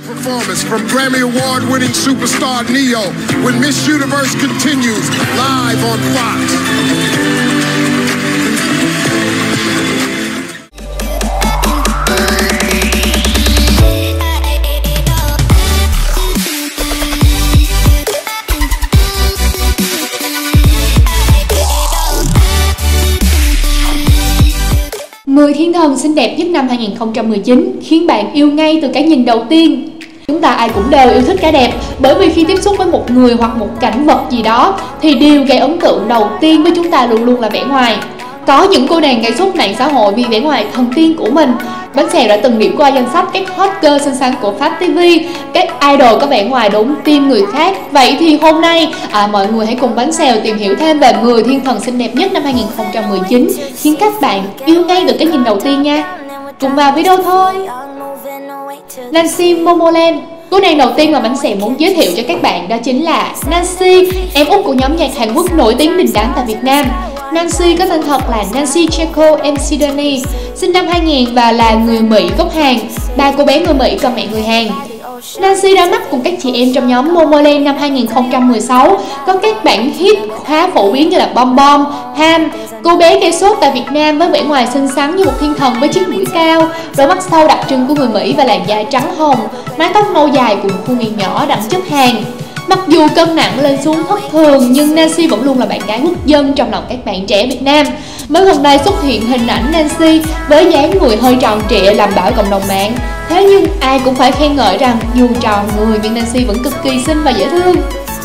Performance from Grammy Award-winning superstar Neo when Miss Universe continues live on Fox. Người thiên thần xinh đẹp nhất năm 2019 khiến bạn yêu ngay từ cái nhìn đầu tiên. Chúng ta ai cũng đều yêu thích cái đẹp, bởi vì khi tiếp xúc với một người hoặc một cảnh vật gì đó thì điều gây ấn tượng đầu tiên với chúng ta luôn luôn là vẻ ngoài. Có những cô nàng gây sốt mạng xã hội vì vẻ ngoài thần tiên của mình. Bánh Xèo đã từng điểm qua danh sách các hot girl xinh xắn của Pháp TV, các idol có vẻ ngoài đúng tim người khác. Vậy thì hôm nay mọi người hãy cùng Bánh Xèo tìm hiểu thêm về 10 thiên thần xinh đẹp nhất năm 2019 khiến các bạn yêu ngay từ cái nhìn đầu tiên nha. Cùng vào video thôi. Nancy Momoland. Cô nàng đầu tiên mà Bánh Xèo muốn giới thiệu cho các bạn đó chính là Nancy, em út của nhóm nhạc Hàn Quốc nổi tiếng đình đám tại Việt Nam. Nancy có tên thật là Nancy Checo McDonald, sinh năm 2000 và là người Mỹ gốc Hàn. Ba cô bé người Mỹ còn mẹ người Hàn. Nancy ra mắt cùng các chị em trong nhóm Momoland năm 2016, có các bản hit khá phổ biến như là Bom Bom, Ham. Cô bé gây sốt tại Việt Nam với vẻ ngoài xinh xắn như một thiên thần với chiếc mũi cao, đôi mắt sâu đặc trưng của người Mỹ và làn da trắng hồng, mái tóc nâu dài cùng khuôn miệng nhỏ đậm chất Hàn. Mặc dù cân nặng lên xuống thất thường nhưng Nancy vẫn luôn là bạn gái quốc dân trong lòng các bạn trẻ Việt Nam. Mới gần đây xuất hiện hình ảnh Nancy với dáng người hơi tròn trịa làm bão cộng đồng mạng. Thế nhưng ai cũng phải khen ngợi rằng dù tròn người nhưng Nancy vẫn cực kỳ xinh và dễ thương.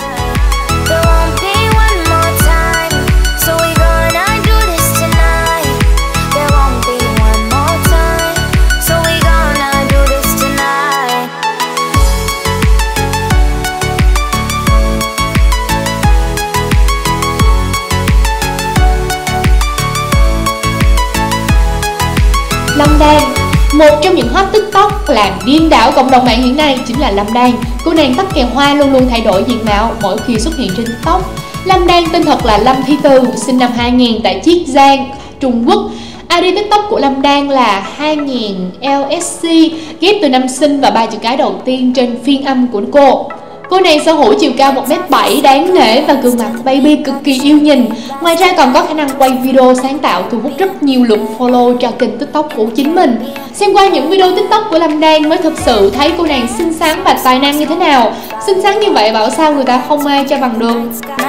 Lâm Đan. Một trong những hot TikTok làm điên đảo cộng đồng mạng hiện nay chính là Lâm Đan. Cô nàng tóc kèo hoa luôn luôn thay đổi diện mạo mỗi khi xuất hiện trên TikTok. Lâm Đan tên thật là Lâm Thi Từ, sinh năm 2000 tại Chiết Giang, Trung Quốc. ID TikTok của Lâm Đan là 2000 LSC, ghép từ năm sinh và 3 chữ cái đầu tiên trên phiên âm của cô. Cô nàng sở hữu chiều cao 1m7 đáng nể và gương mặt baby cực kỳ yêu nhìn. Ngoài ra còn có khả năng quay video sáng tạo thu hút rất nhiều lượt follow cho kênh TikTok của chính mình. Xem qua những video TikTok của Lâm Đan mới thực sự thấy cô nàng xinh xắn và tài năng như thế nào. Xinh xắn như vậy bảo sao người ta không ai cho bằng được.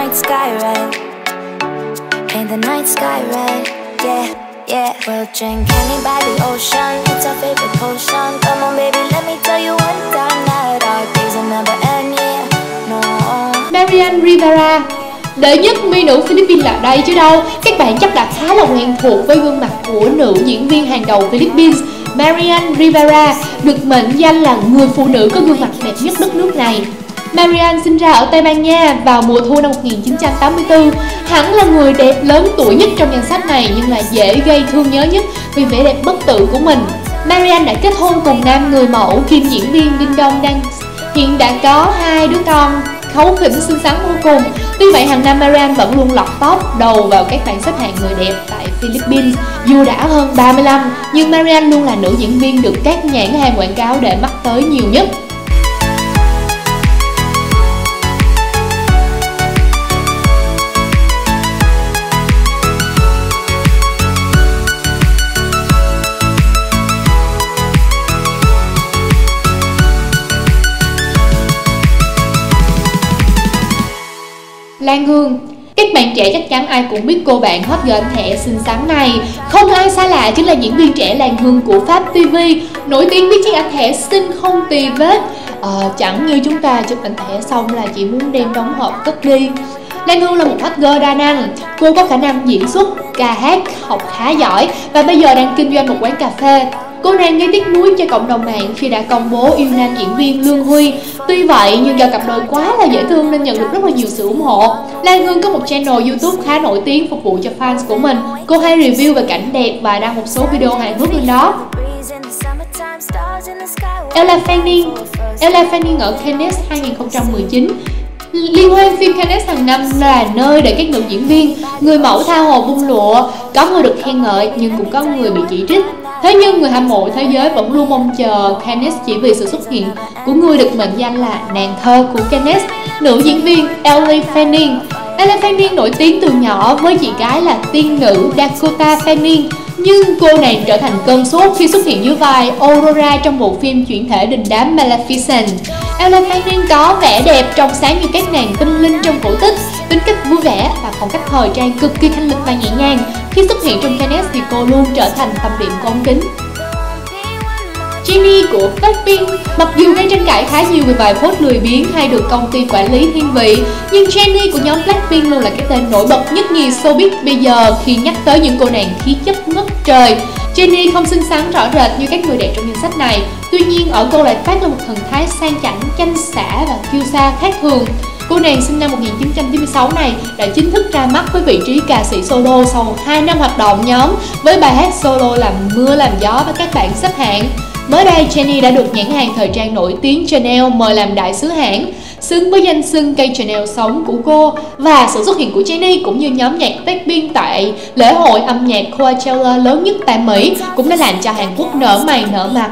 Yeah, we'll drink candy by the ocean. It's our favorite potion. Come on, baby, let me tell you one time that our days will never end. Yeah, no. Marian Rivera. Đệ nhất mỹ nữ Philippines là đây chứ đâu. Các bạn chắc đã khá là quen thuộc với gương mặt của nữ diễn viên hàng đầu Philippines, Marian Rivera, được mệnh danh là người phụ nữ có gương mặt đẹp nhất đất nước này. Marian sinh ra ở Tây Ban Nha vào mùa thu năm 1984. Hẳn là người đẹp lớn tuổi nhất trong danh sách này nhưng là dễ gây thương nhớ nhất vì vẻ đẹp bất tử của mình. Marian đã kết hôn cùng nam người mẫu kiêm diễn viên Đinh Đông Đăng. Hiện đã có 2 đứa con, kháu khỉnh xinh xắn vô cùng. Tuy vậy hàng năm Marian vẫn luôn lọt top đầu vào các bảng xếp hạng người đẹp tại Philippines. Dù đã hơn 35 nhưng Marian luôn là nữ diễn viên được các nhãn hàng quảng cáo để mắt tới nhiều nhất. Lan Hương. Các bạn trẻ chắc chắn ai cũng biết cô bạn hot girl thẻ xinh xắn này. Không ai xa lạ chính là diễn viên trẻ Lan Hương của Pháp TV, nổi tiếng với chiếc ảnh thẻ xinh không tì vết. Chẳng như chúng ta chụp ảnh thẻ xong là chỉ muốn đem đóng hộp cất đi. Lan Hương là một hot girl đa năng. Cô có khả năng diễn xuất, ca hát, học khá giỏi và bây giờ đang kinh doanh một quán cà phê. Cô nàng gây tiếc nuối cho cộng đồng mạng khi đã công bố yêu nam diễn viên Lương Huy. Tuy vậy nhưng do cặp đôi quá là dễ thương nên nhận được rất là nhiều sự ủng hộ. Lan Hương có một channel YouTube khá nổi tiếng phục vụ cho fans của mình. Cô hay review về cảnh đẹp và đăng một số video hài hước lên đó. Elle Fanning ở Cannes 2019. Liên hoan phim Cannes hàng năm là nơi để các nữ diễn viên, người mẫu tha hồ bung lụa. Có người được khen ngợi nhưng cũng có người bị chỉ trích. Thế nhưng người hâm mộ thế giới vẫn luôn mong chờ Kenneth chỉ vì sự xuất hiện của người được mệnh danh là nàng thơ của Kenneth, nữ diễn viên Elle Fanning. Elle Fanning nổi tiếng từ nhỏ với chị gái là tiên nữ Dakota Fanning, nhưng cô nàng trở thành cơn sốt khi xuất hiện dưới vai Aurora trong bộ phim chuyển thể đình đám Maleficent. Elle Fanning có vẻ đẹp trong sáng như các nàng tinh linh trong cổ tích, tính cách vui vẻ và phong cách thời trang cực kỳ thanh lịch và nhẹ nhàng. Khi xuất hiện trong Kenneth thì cô luôn trở thành tâm điểm của ống kính. Jennie của Blackpink. Mặc dù gây tranh cãi khá nhiều về vài phốt lười biếng hay được công ty quản lý thiên vị, nhưng Jennie của nhóm Blackpink luôn là cái tên nổi bật nhất nhì showbiz bây giờ khi nhắc tới những cô nàng khí chất ngất trời. Jennie không xinh xắn rõ rệt như các người đẹp trong danh sách này, tuy nhiên ở cô lại phát là một thần thái sang chảnh, chanh xả và kiêu sa khác thường. Cô nàng sinh năm 1996 này đã chính thức ra mắt với vị trí ca sĩ solo sau 2 năm hoạt động nhóm với bài hát solo làm mưa làm gió với các bảng xếp hạng. Mới đây, Jennie đã được nhãn hàng thời trang nổi tiếng Chanel mời làm đại sứ hãng, xứng với danh xưng cây Chanel sống của cô. Và sự xuất hiện của Jennie cũng như nhóm nhạc Blackpink tại lễ hội âm nhạc Coachella lớn nhất tại Mỹ cũng đã làm cho Hàn Quốc nở mày nở mặt.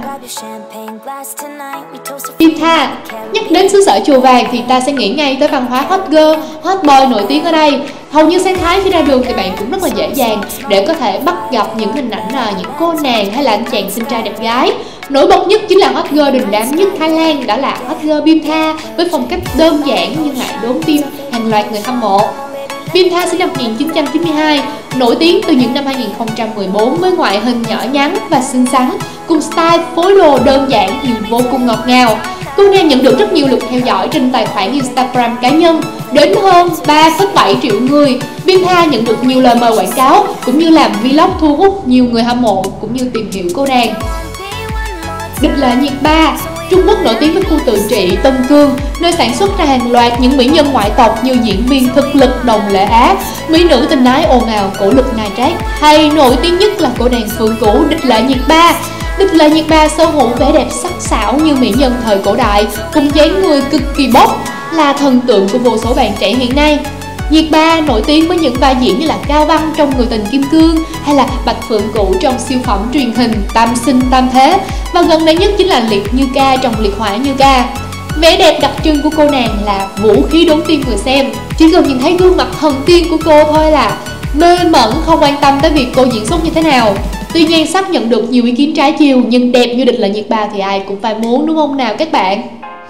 Bintha. Nhắc đến xứ sở chùa vàng thì ta sẽ nghĩ ngay tới văn hóa hot girl, hot boy nổi tiếng ở đây. Hầu như sáng thái khi ra đường thì bạn cũng rất là dễ dàng để có thể bắt gặp những hình ảnh là những cô nàng hay là anh chàng xinh trai đẹp gái. Nổi bật nhất chính là hot girl đình đám nhất Thái Lan, đó là hot girl Bintha với phong cách đơn giản nhưng lại đốn tim hàng loạt người hâm mộ. Bintha sinh năm 1992, nổi tiếng từ những năm 2014 với ngoại hình nhỏ nhắn và xinh xắn, cùng style phối đồ đơn giản nhưng vô cùng ngọt ngào. Cô nàng nhận được rất nhiều lượt theo dõi trên tài khoản Instagram cá nhân, đến hơn 3,7 triệu người. Bintha nhận được nhiều lời mời quảng cáo cũng như làm vlog thu hút nhiều người hâm mộ cũng như tìm hiểu cô nàng. Địch Lệ Nhiệt Ba. Trung Quốc nổi tiếng với khu tự trị Tân Cương, nơi sản xuất ra hàng loạt những mỹ nhân ngoại tộc như diễn viên thực lực Đồng Lệ Á, mỹ nữ tình ái ồn ào Cổ Lực Nai Trác, hay nổi tiếng nhất là cô nàng phượng cũ Địch Lệ Nhiệt Ba. Địch Lệ Nhiệt Ba sở hữu vẻ đẹp sắc sảo như mỹ nhân thời cổ đại, cùng dáng người cực kỳ bốc, là thần tượng của vô số bạn trẻ hiện nay. Nhiệt Ba nổi tiếng với những vai diễn như là Cao Văn trong Người Tình Kim Cương hay là Bạch Phượng Cũ trong siêu phẩm truyền hình Tam Sinh Tam Thế, và gần đây nhất chính là Liệt Như Ca trong Liệt Hỏa Như Ca. Vẻ đẹp đặc trưng của cô nàng là vũ khí đốn tim người xem, chỉ cần nhìn thấy gương mặt thần tiên của cô thôi là mê mẩn, không quan tâm tới việc cô diễn xuất như thế nào. Tuy nhiên sắp nhận được nhiều ý kiến trái chiều, nhưng đẹp như Địch Lệ Nhiệt Ba thì ai cũng phải muốn, đúng không nào các bạn?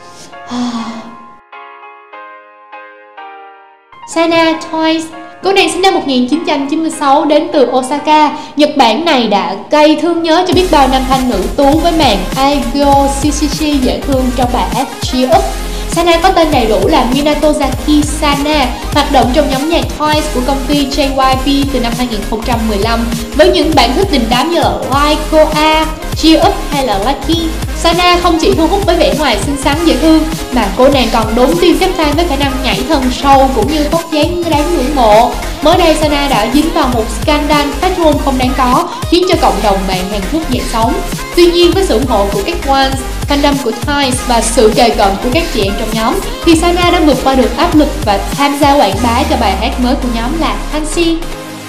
Sana Twice. Cô nàng sinh năm 1996 đến từ Osaka, Nhật Bản này đã gây thương nhớ cho biết bao nam thanh nữ tú với màn Aigo Shichichi dễ thương trong bài hát Cheer Up. Sana có tên đầy đủ là Minatozaki Sana, hoạt động trong nhóm nhạc Twice của công ty JYP từ năm 2015 với những bản hit đình đám như là Like Koa, Cheer Up hay là Lucky. Sana không chỉ thu hút với vẻ ngoài xinh xắn dễ thương mà cô nàng còn đốn tim các fan với khả năng nhảy thần sâu cũng như vóc dáng đáng ngưỡng mộ. Mới đây Sana đã dính vào một scandal phát ngôn không đáng có khiến cho cộng đồng mạng Hàn Quốc dậy sóng. Tuy nhiên với sự ủng hộ của các fans, fandom của Twice và sự kề cận của các chị em trong nhóm thì Sana đã vượt qua được áp lực và tham gia quảng bá cho bài hát mới của nhóm là Hansi.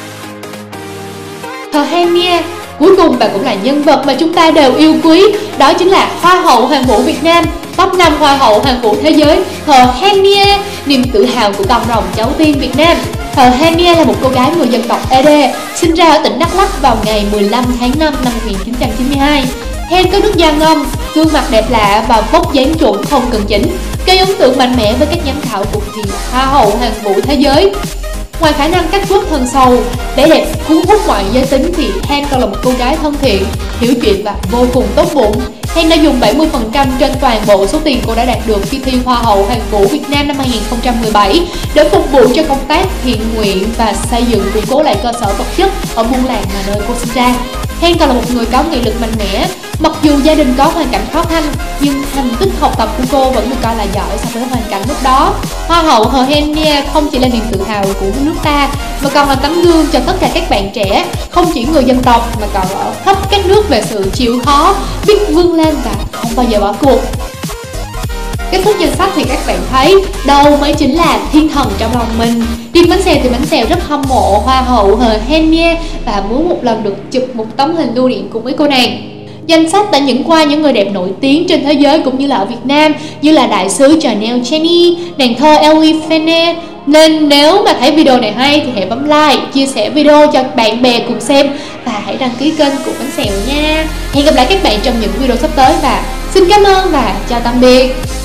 Henia. Cuối cùng và cũng là nhân vật mà chúng ta đều yêu quý, đó chính là Hoa hậu Hoàn vũ Việt Nam, top 5 Hoa hậu Hoàn vũ thế giới, Henia, niềm tự hào của con rồng cháu tiên Việt Nam. Henia là một cô gái người dân tộc Ede, sinh ra ở tỉnh Đắk Lắk vào ngày 15 tháng 5 năm 1992. Hen có nước da ngâm, gương mặt đẹp lạ và vóc dáng chuẩn không cần chỉnh, gây ấn tượng mạnh mẽ với các giám khảo cuộc thi Hoa hậu Hoàn vũ thế giới. Ngoài khả năng cắt vuốt thân sâu, vẻ đẹp cuốn hút mọi giới tính thì Hen còn là một cô gái thân thiện, hiểu chuyện và vô cùng tốt bụng. Hen đã dùng 70% trên toàn bộ số tiền cô đã đạt được khi thi Hoa hậu Hoàn vũ Việt Nam năm 2017 để phục vụ cho công tác thiện nguyện và xây dựng củng cố lại cơ sở vật chất ở buôn làng mà nơi cô sinh ra. Hen còn là một người có nghị lực mạnh mẽ. Mặc dù gia đình có hoàn cảnh khó khăn, nhưng thành tích học tập của cô vẫn được coi là giỏi so với hoàn cảnh lúc đó. Hoa hậu Henia không chỉ là niềm tự hào của nước ta, mà còn là tấm gương cho tất cả các bạn trẻ, không chỉ người dân tộc mà còn ở khắp các nước về sự chịu khó, biết vươn lên và không bao giờ bỏ cuộc. Kết thúc khúc danh sách thì các bạn thấy đâu mới chính là thiên thần trong lòng mình. Riêng Bánh Xèo thì Bánh Xèo rất hâm mộ Hoa hậu Hờ Hen Nie và muốn một lần được chụp một tấm hình lưu niệm cùng với cô nàng. Danh sách đã dẫn qua những người đẹp nổi tiếng trên thế giới cũng như là ở Việt Nam, như là đại sứ Chanel Jenny, nàng thơ Ellie Fene. Nên nếu mà thấy video này hay thì hãy bấm like, chia sẻ video cho bạn bè cùng xem và hãy đăng ký kênh của Bánh Xèo nha. Hẹn gặp lại các bạn trong những video sắp tới và xin cảm ơn và chào tạm biệt.